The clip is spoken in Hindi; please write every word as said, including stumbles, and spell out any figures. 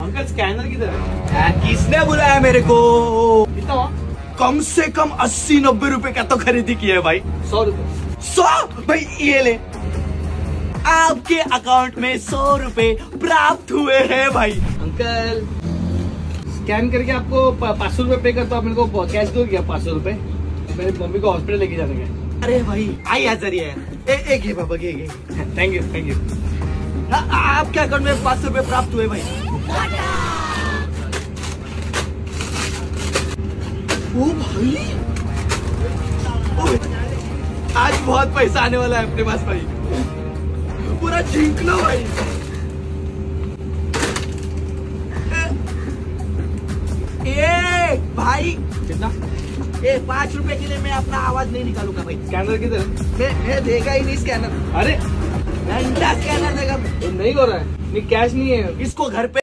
अंकल स्कैनर किधर है? किसने बुलाया मेरे को? कितना? कम से कम अस्सी नब्बे रुपए का तो खरीदी किया है भाई। सौ रुपए। सौ? भाई ये ले, आपके अकाउंट में सौ रुपए प्राप्त हुए हैं भाई। अंकल स्कैन करके आपको पाँच सौ रुपए पे कर, तो आप मेरे को कैश दो क्या? पाँच सौ रुपए मेरी मम्मी को हॉस्पिटल लेके जाने के। अरे भाई आई आजारी है। ए, एक ये बाबा ये थैंक यू थैंक यू। आपके अकाउंट में पाँच सौ रुपए प्राप्त हुए भाई। ओ भाई, ओ, आज बहुत पैसा आने वाला है अपने पास भाई, पूरा झिंक लो भाई। ए भाई कितना? ए पाँच रुपए के लिए मैं अपना आवाज नहीं निकालूंगा भाई। स्कैनर किधर है? मैं, मैं देगा ही नहीं स्कैनर। अरे घंटा स्कैनर देगा। नहीं हो रहा है, नहीं कैश नहीं है। इसको घर पे